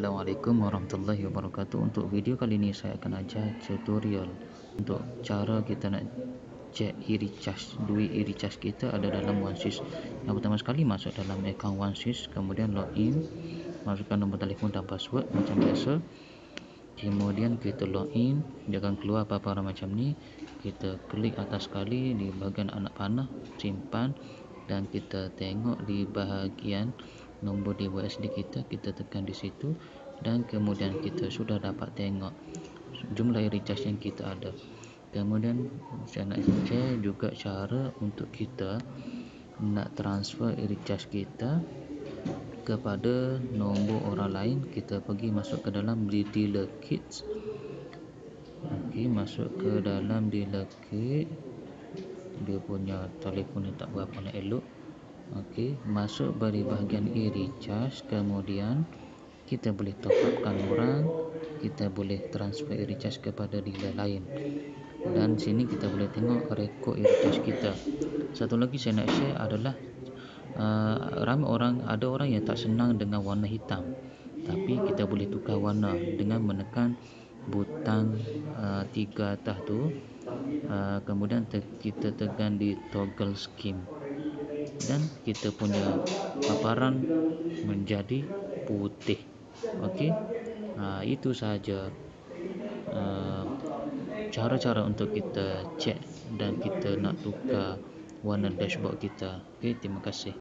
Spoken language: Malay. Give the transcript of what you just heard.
Assalamualaikum warahmatullahi wabarakatuh. Untuk video kali ini saya akan ajar tutorial untuk cara kita nak cek e-recharge. Duit e-recharge kita ada dalam OneSys. Yang pertama sekali masuk dalam akaun OneSys, kemudian login, masukkan nombor telefon dan password macam biasa. Kemudian kita login, dia akan keluar apa-apa macam ni. Kita klik atas sekali di bahagian anak panah, simpan, dan kita tengok di bahagian nombor DWSD kita tekan di situ, dan kemudian kita sudah dapat tengok jumlah e-recharge yang kita ada. Kemudian saya nak share juga cara untuk kita nak transfer e-recharge kita kepada nombor orang lain. Kita pergi masuk ke dalam dealer kits. Okey, masuk ke dalam dealer kit. Dia punya telefon ni tak berapa nak elok. Okey, masuk dari bahagian e-recharge, kemudian kita boleh top upkan orang, kita boleh transfer e-recharge kepada dealer lain. Dan sini kita boleh tengok rekod e-recharge kita. Satu lagi saya nak share adalah ramai orang, ada orang yang tak senang dengan warna hitam, tapi kita boleh tukar warna dengan menekan butang 3 atas tu. Kemudian kita tekan di toggle scheme dan kita punya paparan menjadi putih. Okey, itu sahaja cara-cara untuk kita cek dan kita nak tukar warna dashboard kita. Okey, terima kasih.